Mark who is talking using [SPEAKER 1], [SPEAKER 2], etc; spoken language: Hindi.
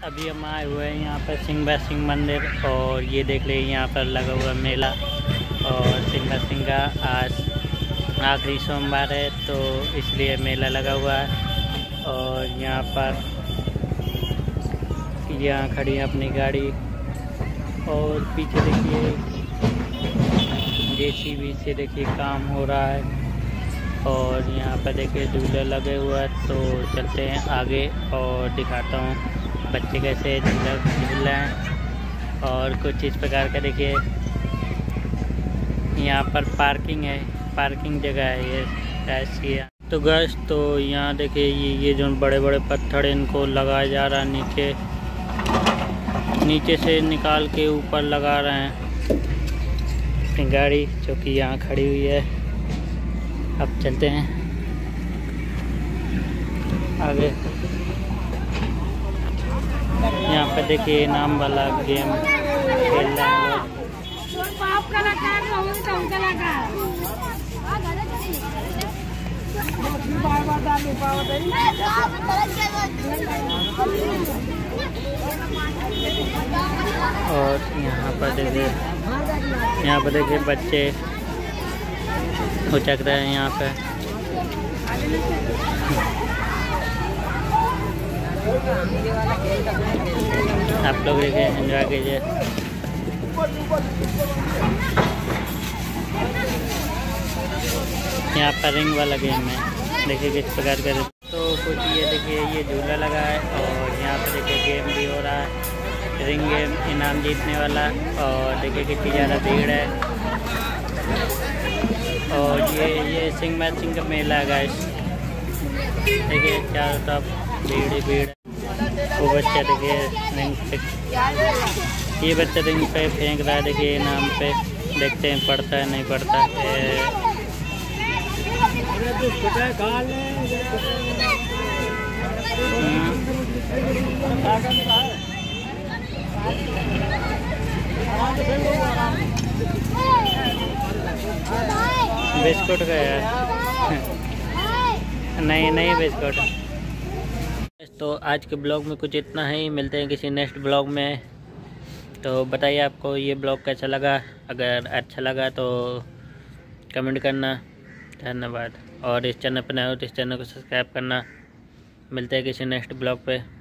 [SPEAKER 1] अभी हम आए हुए हैं यहाँ पर सिंह मंदिर, और ये देख ले यहाँ पर लगा हुआ मेला। और सिंह का आज आखिरी सोमवार है तो इसलिए मेला लगा हुआ है। और यहाँ पर यहाँ खड़ी है अपनी गाड़ी, और पीछे देखिए जेसीबी से देखिए काम हो रहा है। और यहाँ पर देखिए झूले लगे हुए हैं, तो चलते हैं आगे और दिखाता हूँ बच्चे कैसे झूल रहे हैं। और कुछ इस प्रकार का देखिए यहाँ पर पार्किंग जगह है ये ऐसी है। तो गैस तो यहाँ देखिए ये जो बड़े बड़े पत्थर इनको लगाया जा रहा है, नीचे से निकाल के ऊपर लगा रहे हैं अपनी गाड़ी जो कि यहाँ खड़ी हुई है। अब चलते हैं आगे। यहाँ पर देखिए इनाम वाला गेम खेल रहे हैं लोग। और यहाँ पर देखिए बच्चे उचक रहे हैं यहाँ पे। आप लोग देखिए एंजॉय कीजिए। यहाँ पर रिंग वाला गेम है, देखिए किस प्रकार का। तो कुछ ये देखिए ये झूला लगा है, और यहाँ पर देखिए गेम भी हो रहा है, रिंग गेम इनाम जीतने वाला। और देखिए कितनी ज़्यादा भीड़ है। और ये सिंह का मेला है गाइस, देखिए चारों तरफ भीड़ ही भीड़। वो बच्चा देखिए रिंग पे, ये बच्चा रिंग पे फेंक रहा है, देखिए इनाम पे। देखते हैं पड़ता है नहीं पड़ता है। बिस्कुट का यार नहीं बिस्कुट। तो आज के ब्लॉग में कुछ इतना ही, मिलते हैं किसी नेक्स्ट ब्लॉग में। तो बताइए आपको ये ब्लॉग कैसा लगा, अगर अच्छा लगा तो कमेंट करना। धन्यवाद। और इस चैनल पर नए हो तो इस चैनल को सब्सक्राइब करना। मिलते हैं किसी नेक्स्ट ब्लॉग पे।